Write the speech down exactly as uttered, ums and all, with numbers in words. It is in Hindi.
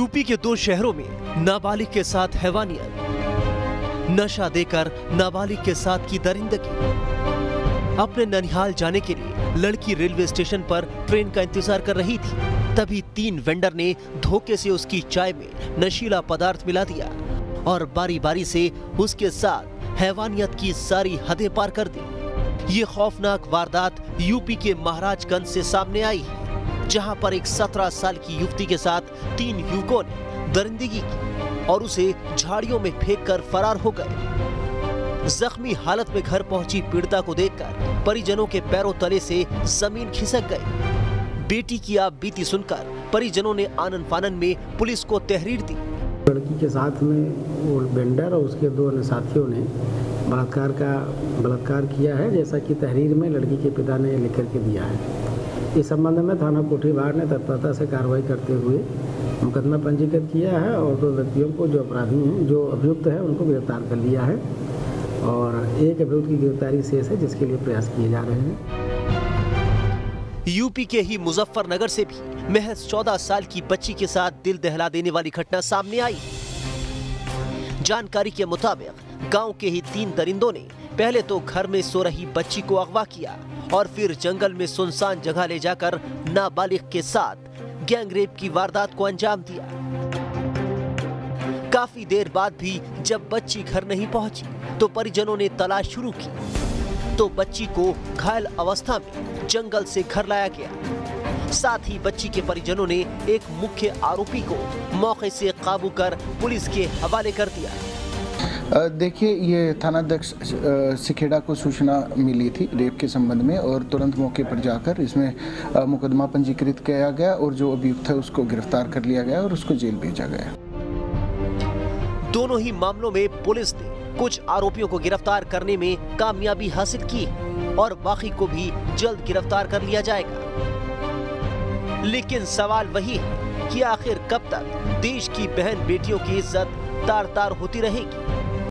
यूपी के दो शहरों में नाबालिग के साथ हैवानियत, नशा देकर नाबालिग के साथ की दरिंदगी। अपने ननिहाल जाने के लिए लड़की रेलवे स्टेशन पर ट्रेन का इंतजार कर रही थी, तभी तीन वेंडर ने धोखे से उसकी चाय में नशीला पदार्थ मिला दिया और बारी बारी से उसके साथ हैवानियत की सारी हदें पार कर दी। ये खौफनाक वारदात यूपी के महाराजगंज से सामने आई है, जहां पर एक सत्रह साल की युवती के साथ तीन युवकों ने दरिंदगी की और उसे झाड़ियों में फेंककर फरार हो गए। जख्मी हालत में घर पहुंची पीड़िता को देखकर परिजनों के पैरों तले से जमीन खिसक गई। बेटी की आप बीती सुनकर परिजनों ने आनन फानन में पुलिस को तहरीर दी। लड़की के साथ में वो वेंडर और उसके दो अन्य साथियों ने बलात्कार का बलात्कार किया है, जैसा कि तहरीर में लड़की के पिता ने लिख करके दिया है। इस संबंध में थाना कोठीबाड़ ने तत्परता से कार्रवाई करते हुए मुकदमा पंजीकृत किया है और दो व्यक्तियों को जो अपराधी हैं, जो अभियुक्त है, उनको गिरफ्तार कर लिया है और एक अभियुक्त की गिरफ्तारी शेष है, जिसके लिए प्रयास किए जा रहे हैं। यूपी के ही मुजफ्फरनगर से भी महज चौदह साल की बच्ची के साथ दिल दहला देने वाली घटना सामने आई। जानकारी के मुताबिक गांव के ही तीन दरिंदों ने पहले तो घर में सो रही बच्ची को अगवा किया और फिर जंगल में सुनसान जगह ले जाकर नाबालिग के साथ गैंगरेप की वारदात को अंजाम दिया। काफी देर बाद भी जब बच्ची घर नहीं पहुंची तो परिजनों ने तलाश शुरू की, तो बच्ची को घायल अवस्था में जंगल से घर लाया गया। साथ ही बच्ची के परिजनों ने एक मुख्य आरोपी को मौके से काबू कर पुलिस के हवाले कर दिया। देखिए, ये थानाध्यक्ष सिखेड़ा को सूचना मिली थी रेप के संबंध में और तुरंत मौके पर जाकर इसमें मुकदमा पंजीकृत किया गया और जो अभियुक्त है उसको गिरफ्तार कर लिया गया और उसको जेल भेजा गया। दोनों ही मामलों में पुलिस ने कुछ आरोपियों को गिरफ्तार करने में कामयाबी हासिल की और बाकी को भी जल्द गिरफ्तार कर लिया जाएगा। लेकिन सवाल वही है कि आखिर कब तक देश की बहन बेटियों की इज्जत तार तार होती रहेगी।